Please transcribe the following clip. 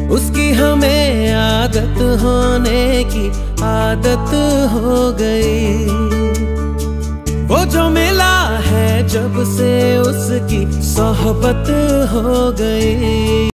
उसकी हमें आदत होने की आदत हो गई। वो जो मिला है जब से उसकी सोहबत हो गई।